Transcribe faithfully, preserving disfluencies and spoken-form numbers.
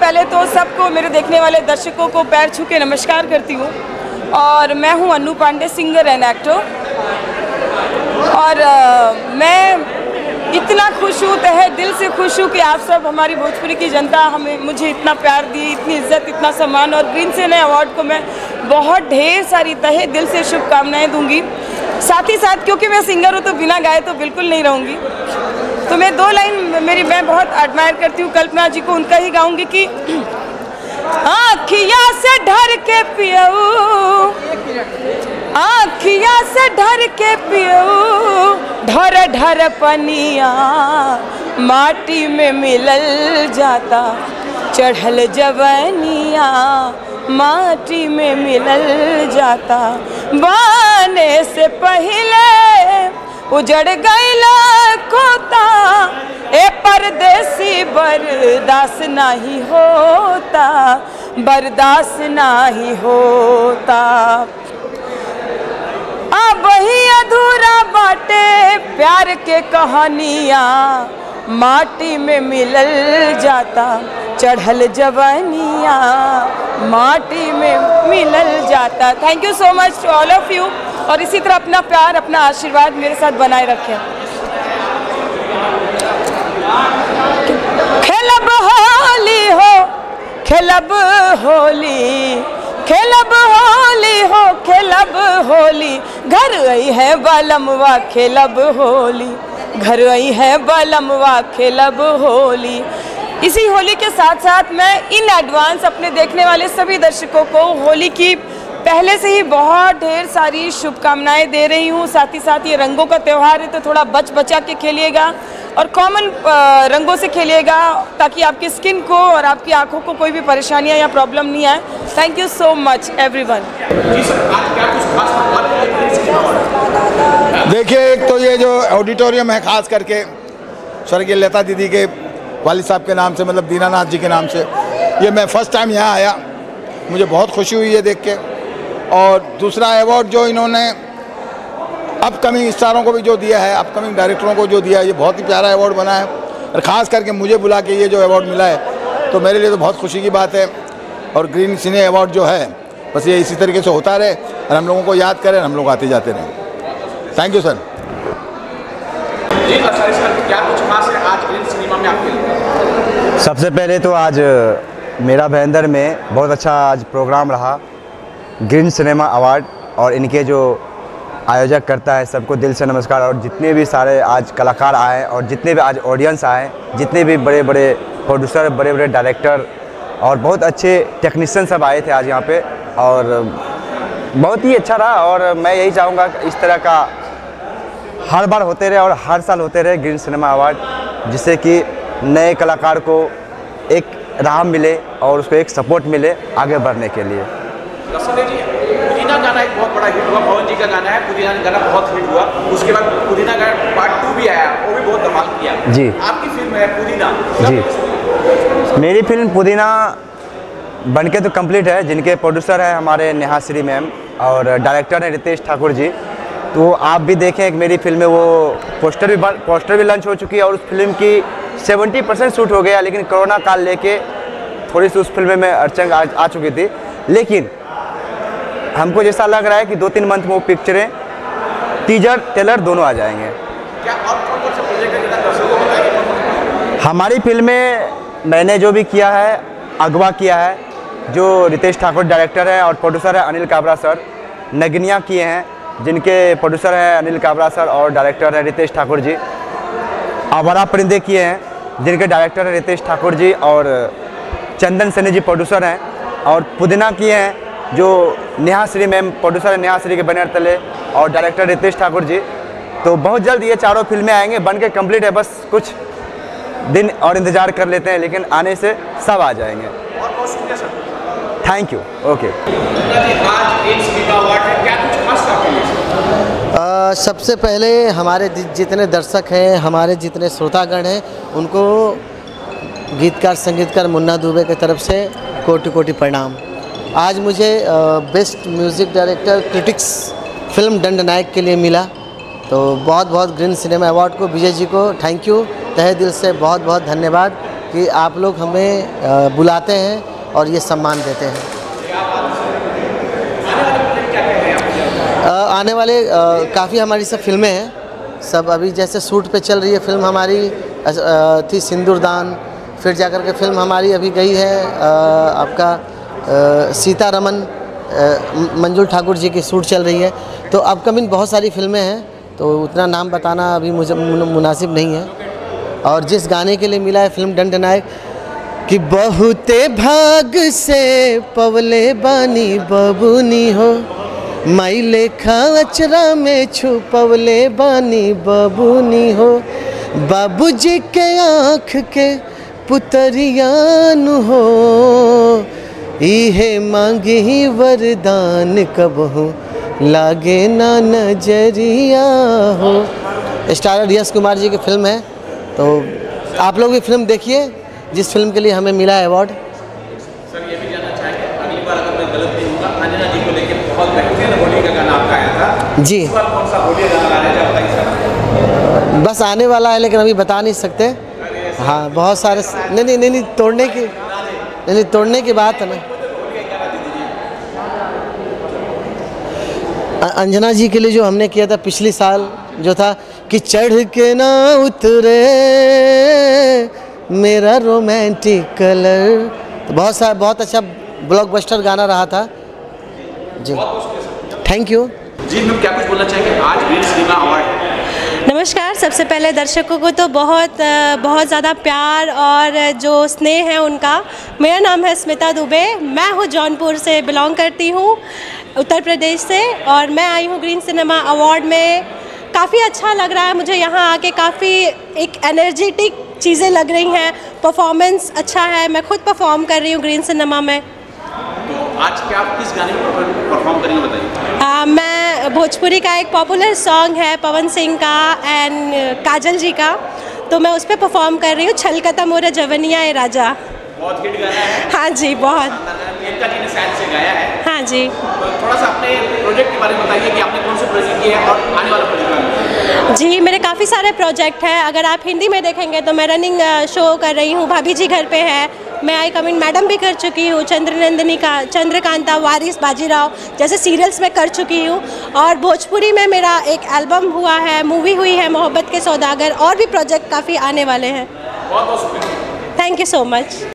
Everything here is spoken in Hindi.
पहले तो सबको, मेरे देखने वाले दर्शकों को पैर छू के नमस्कार करती हूँ। और मैं हूँ Anu Pandey, singer and actor. और आ, मैं इतना खुश हूँ, तहे दिल से खुश हूँ कि आप सब, हमारी भोजपुरी की जनता हमें मुझे इतना प्यार दी, इतनी इज्जत, इतना सम्मान। और ग्रीन सिने अवार्ड को मैं बहुत ढेर सारी तहे दिल से शुभकामनाएं दूंगी। साथ ही साथ क्योंकि मैं सिंगर हूँ तो बिना गाए तो बिल्कुल नहीं रहूँगी। तो मैं दो लाइन मेरी मैं बहुत एडमायर करती हूँ कल्पना जी को, उनका ही गाऊंगी कि आँखिया से ढर के पियो, आँखिया से ढर के पियो, ढर ढर पनिया माटी में मिलल जाता, चढ़ल जवनिया माटी में मिलल जाता, बाने से पहले उजड़ गईला कोता, ए परदेसी बर्दाश्त नहीं होता, बर्दाश्त नहीं होता। अब ही अधूरा बाटे प्यार के कहानियाँ, माटी में मिलल जाता, चढ़ल जवानिया माटी में मिलल जाता। Thank you so much to all of you. और इसी तरह अपना प्यार, अपना आशीर्वाद मेरे साथ बनाए रखें। खेलब होली हो, खेलब होली, खेलब होली हो, खेलब होली, घर आई है बालमवा खेलब होली, घर आई है बालमवा खेलब होली। इसी होली के साथ साथ मैं इन एडवांस अपने देखने वाले सभी दर्शकों को होली की पहले से ही बहुत ढेर सारी शुभकामनाएं दे रही हूँ। साथ ही साथ ये रंगों का त्यौहार है तो थोड़ा बच बचा के खेलिएगा और कॉमन रंगों से खेलिएगा ताकि आपकी स्किन को और आपकी आंखों को कोई भी परेशानियां या प्रॉब्लम नहीं आए। Thank you so much everyone. देखिए, एक तो ये जो ऑडिटोरियम है खास करके स्वर्गीय लता दीदी के वालिद साहब के नाम से, मतलब दीनानाथ जी के नाम से, ये मैं फर्स्ट टाइम यहाँ आया, मुझे बहुत खुशी हुई है देख के। और दूसरा अवार्ड जो इन्होंने अपकमिंग स्टारों को भी जो दिया है, अपकमिंग डायरेक्टरों को जो दिया है, ये बहुत ही प्यारा अवार्ड बना है। और ख़ास करके मुझे बुला के ये जो अवार्ड मिला है तो मेरे लिए तो बहुत खुशी की बात है। और ग्रीन सिने अवार्ड जो है बस ये इसी तरीके से होता रहे और हम लोगों को याद करें, हम लोग आते जाते रहें। Thank you sir. जी सर, क्या कुछ खास है आज ग्रीन सिनेमा में आपके लिए? सबसे पहले तो आज मेरा भयंदर में बहुत अच्छा आज प्रोग्राम रहा, ग्रीन सिनेमा अवार्ड। और इनके जो आयोजक करता है सबको दिल से नमस्कार। और जितने भी सारे आज कलाकार आए और जितने भी आज ऑडियंस आए, जितने भी बड़े बड़े प्रोड्यूसर, बड़े बड़े डायरेक्टर और बहुत अच्छे टेक्नीशियन सब आए थे आज यहाँ पे, और बहुत ही अच्छा रहा। और मैं यही चाहूँगा कि इस तरह का हर बार होते रहे और हर साल होते रहे ग्रीन सिनेमा अवार्ड, जिससे कि नए कलाकार को एक राह मिले और उसको एक सपोर्ट मिले आगे बढ़ने के लिए। पुदीना गाना एक बहुत बड़ा हिट हुआ, पवन जी का गाना है, पुदीना गाना बहुत हिट हुआ। उसके बाद पुदीना गाना पार्ट टू भी आया, वो भी बहुत धमाल किया। जी, आपकी फिल्म है पुदीना। जी, मेरी फिल्म पुदीना बनके तो कंप्लीट है। जिनके प्रोड्यूसर हैं हमारे नेहा श्री मैम और डायरेक्टर हैं रितेश ठाकुर जी। तो आप भी देखें कि मेरी फिल्म में वो पोस्टर भी पोस्टर भी लॉन्च हो चुकी है और उस फिल्म की सत्तर परसेंट शूट हो गया, लेकिन कोरोना काल लेके थोड़ी सी उस फिल्म में अड़चन आ, आ चुकी थी। लेकिन हमको जैसा लग रहा है कि दो तीन मंथ में वो पिक्चरें, टीजर ट्रेलर दोनों आ जाएंगे। क्या और कौन कौन से प्रोजेक्ट है जितना दर्शकों को बताएंगे? हमारी फिल्म में मैंने जो भी किया है, अगवा किया है, जो रितेश ठाकुर डायरेक्टर है और प्रोड्यूसर है अनिल काबरा सर। नगनिया किए हैं, जिनके प्रोड्यूसर हैं अनिल काबरा सर और डायरेक्टर है रितेश ठाकुर जी। आवारा परिंदे किए हैं, जिनके डायरेक्टर है रितेश ठाकुर जी और चंदन सैनी जी प्रोड्यूसर हैं। और पुदीना किए हैं, जो नेहा श्री मैम प्रोड्यूसर है, नेहा श्री के बैनर तले, और डायरेक्टर रितेश ठाकुर जी। तो बहुत जल्द ये चारों फिल्में आएंगे, बन के कम्प्लीट है, बस कुछ दिन और इंतज़ार कर लेते हैं, लेकिन आने से सब आ जाएंगे। और बहुत शुक्रिया सर। Thank you. ओके। आज ग्रीन सिनेमा अवार्ड है, क्या कुछ खास आपके लिए? सबसे पहले हमारे जितने दर्शक हैं, हमारे जितने श्रोतागण हैं, उनको गीतकार संगीतकार मुन्ना दुबे की तरफ से कोटि कोटि प्रणाम। आज मुझे best music director critics film Dand Nayak के लिए मिला, तो बहुत बहुत ग्रीन सिनेमा अवार्ड को, विजय जी को थैंक यू, तहे दिल से बहुत बहुत धन्यवाद। कि आप लोग हमें बुलाते हैं और ये सम्मान देते हैं। आने वाले काफ़ी हमारी सब फिल्में हैं, सब अभी जैसे शूट पे चल रही है फिल्म हमारी थी सिंदूरदान, फिर जाकर के फिल्म हमारी अभी गई है आपका सीतारमन, मंजुल ठाकुर जी की शूट चल रही है। तो अपकमिंग बहुत सारी फिल्में हैं, तो उतना नाम बताना अभी मुझे मुनासिब नहीं है। और जिस गाने के लिए मिला है फिल्म दंड नायक कि बहुते भाग से पवले बानी बबुनी हो, माई लेखा अचरा में छुपवले बानी बबुनी हो, बाबूजी के आँख के पुतरियान हो, इहे मांगी ही वरदान कबहू लागे ना नजरिया हो। स्टारर यश कुमार जी की फिल्म है, तो आप लोग भी फिल्म देखिए जिस फिल्म के लिए हमें मिला है अवार्ड। सर ये भी जानना चाहेंगे, अगली बार अगर मैं गलत नहीं होगा, अंजना जी को लेकर बहुत बेहतरीन होली का गाना आपका आया था जी, इस बार कौन सा होली गाना गाना है बताइए सर। बस आने वाला है लेकिन अभी बता नहीं सकते। हाँ बहुत सारे नहीं नहीं नहीं, नहीं तोड़ने की नहीं, नहीं तोड़ने की बात है ना। अंजना जी के लिए जो हमने किया था पिछली साल जो था कि चढ़ के ना उतरे मेरा रोमांटिक कलर, तो बहुत सारा बहुत अच्छा ब्लॉकबस्टर गाना रहा था जी। थैंक यू जी। मैम क्या कुछ बोलना चाहेंगे आज ग्रीन सिनेमा अवार्ड? नमस्कार, सबसे पहले दर्शकों को तो बहुत बहुत ज़्यादा प्यार और जो स्नेह है उनका। मेरा नाम है स्मिता दुबे, मैं हूँ जौनपुर से बिलोंग करती हूँ, उत्तर प्रदेश से, और मैं आई हूँ ग्रीन सिनेमा अवार्ड में। काफ़ी अच्छा लग रहा है मुझे यहाँ आके, काफ़ी एक एनर्जेटिक चीज़ें लग रही हैं, परफॉर्मेंस अच्छा है, मैं खुद परफॉर्म कर रही हूँ ग्रीन सिनेमा में। तो आज क्या आप किस गाने में परफॉर्म करेंगे बताइए? आ, मैं भोजपुरी का एक पॉपुलर सॉन्ग है पवन सिंह का एंड काजल जी का, तो मैं उस पर परफॉर्म कर रही हूँ, छलकता मोरा जवनिया ए राजा। बहुत हिट गाना है। हाँ जी, बहुत। प्रियंका जी ने शायद से गाया है। हाँ जी। तो थोड़ा सा अपने प्रोजेक्ट के बारे में बताइए कि आपने कौन से प्रोजेक्ट किए हैं और आने वाला प्रोजेक्ट? जी, मेरे काफ़ी सारे प्रोजेक्ट हैं। अगर आप हिंदी में देखेंगे तो मैं रनिंग शो कर रही हूँ, भाभी जी घर पे है, मैं आई कमिंग मैडम भी कर चुकी हूँ, चंद्रनंदिनी का चंद्रकांता, वारिस, बाजीराव जैसे सीरियल्स में कर चुकी हूँ। और भोजपुरी में मेरा एक एल्बम हुआ है, मूवी हुई है मोहब्बत के सौदागर, और भी प्रोजेक्ट काफ़ी आने वाले हैं। बहुत बहुत शुक्रिया। Thank you so much.